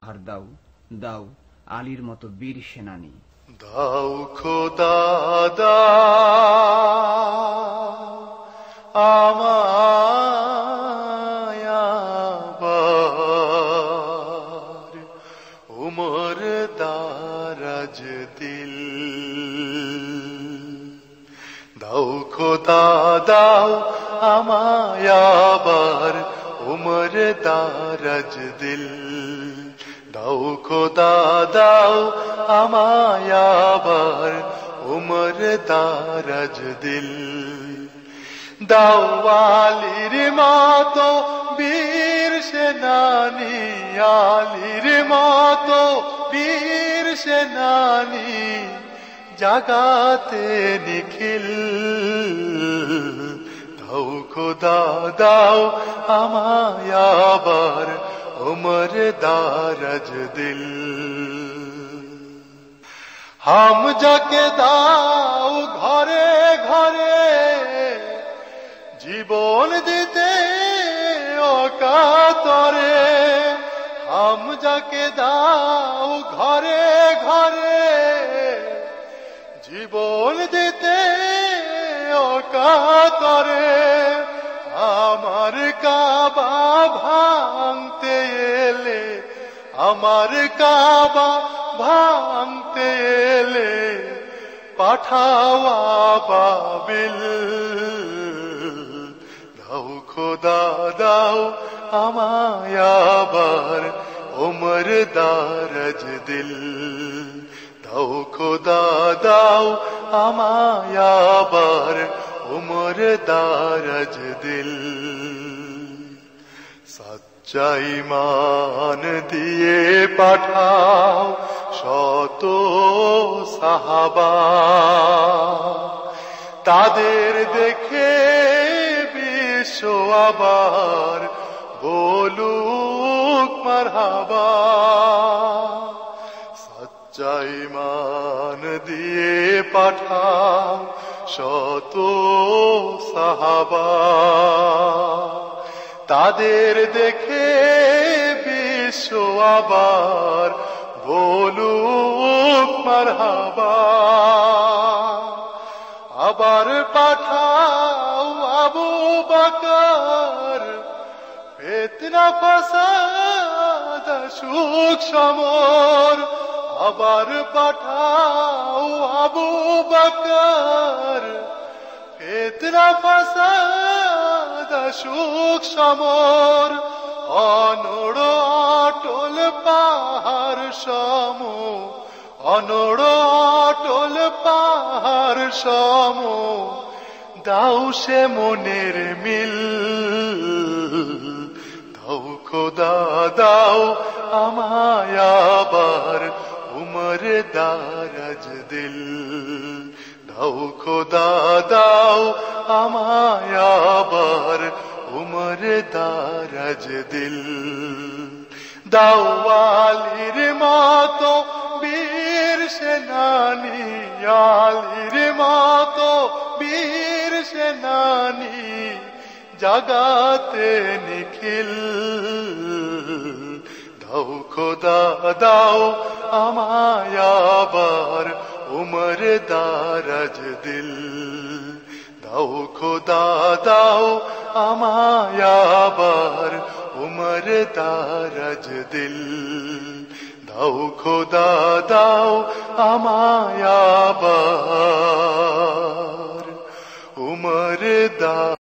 আর দাও দাও আলীর মতো বীর সেনানী। দাও খোদা দাও আমায় আবার উমর দারাজ দিল। দাও খোদা দাও আমায় আবার উমর দারাজ দিল। দাও খোদা দাও আমায় আবার উমর দারাজ দিল। দাও আলীর মতো বীর সেনানী, আলীর মতো বীর সেনানী জাগাতে নিখিল। দাও খোদা দাও আমায় আবার উমর দারাজ দিল। হাম যাকে দাও ঘরে ঘরে জীবন দিতে অকাতরে। হাম যাকে দাও ঘরে ঘরে জীবন দিতে অকাতরে। আমার কাবা ভাঙতে এলে, আমার কাবা ভাঙতে এলে পাঠাও আবাবিল। দাও খোদা দাও আমায় আবার উমর দারাজ দিল। দাও খোদা দাও আমায় আবার উমর দারাজ দিল। সচ্চা ঈমান দিয়ে পাঠাও শত সাহাবা, তাদের দেখে বিশ্ব আবার বলুক মারহাবা। সচ্চা ঈমান দিয়ে পাঠাও শত সাহাবা, তাদের দেখে বিশ্ব আবার বলুক মারহাবা। আবার পাঠাও আবু বকর, ফিতনা ফাসাদ সুখ সমর। আবার পাঠাও আবু বকর, ফিতনা ফাসাদ সুখ সমর। অনড় অটল পাহাড় সম, অনড় অটল পাহাড় সম দাও সে মনের মিল। দাও খোদা দাও আমায় আবার উমর দারাজ দিল। দাও খোদা দাও আমায় আবার উমর দারাজ দিল। দাও আলীর মতো বীর সেনানী, আলীর মতো বীর সেনানী জাগাতে নিখিল। দাও খোদা দাও আমায় আবার উমর দারাজ দিল। দাও খোদা দাও আমায় আবার উমর দারাজ দিল। দাও খোদা দাও আমায় আবার উমর দারাজ